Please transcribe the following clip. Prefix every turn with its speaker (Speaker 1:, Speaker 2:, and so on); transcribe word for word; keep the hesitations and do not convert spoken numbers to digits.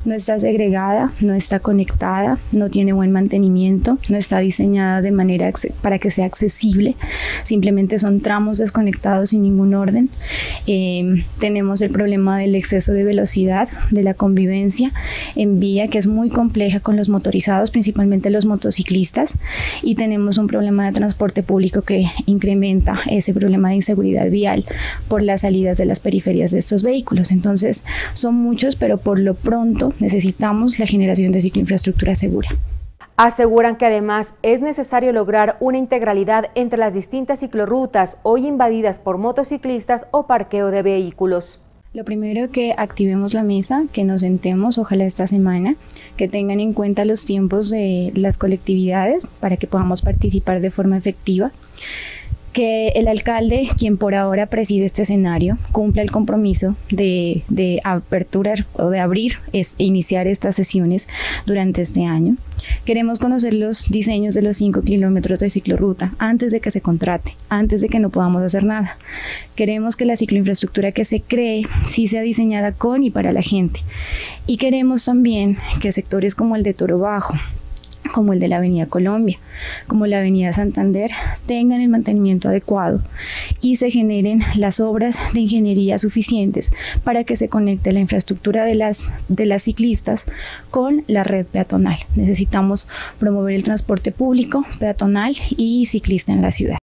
Speaker 1: No está segregada, no está conectada, no tiene buen mantenimiento, no está diseñada de manera para que sea accesible, simplemente son tramos desconectados sin ningún orden. Eh, tenemos el problema del exceso de velocidad, de la convivencia en vía, que es muy compleja con los motorizados, principalmente los motociclistas, y tenemos un problema de transporte público que incrementa ese problema de inseguridad vial por las salidas de las periferias de estos vehículos. Entonces son muchos, pero por lo pronto necesitamos la generación de cicloinfraestructura segura.
Speaker 2: Aseguran que además es necesario lograr una integralidad entre las distintas ciclorrutas hoy invadidas por motociclistas o parqueo de vehículos.
Speaker 1: Lo primero, que activemos la mesa, que nos sentemos, ojalá esta semana, que tengan en cuenta los tiempos de las colectividades para que podamos participar de forma efectiva. Que el alcalde, quien por ahora preside este escenario, cumpla el compromiso de, de apertura o de abrir, es iniciar estas sesiones durante este año. Queremos conocer los diseños de los cinco kilómetros de ciclorruta antes de que se contrate, antes de que no podamos hacer nada. Queremos que la cicloinfraestructura que se cree sí sea diseñada con y para la gente. Y queremos también que sectores como el de Toro Bajo, como el de la Avenida Colombia, como la Avenida Santander, tengan el mantenimiento adecuado y se generen las obras de ingeniería suficientes para que se conecte la infraestructura de las, de las ciclistas con la red peatonal. Necesitamos promover el transporte público, peatonal y ciclista en la ciudad.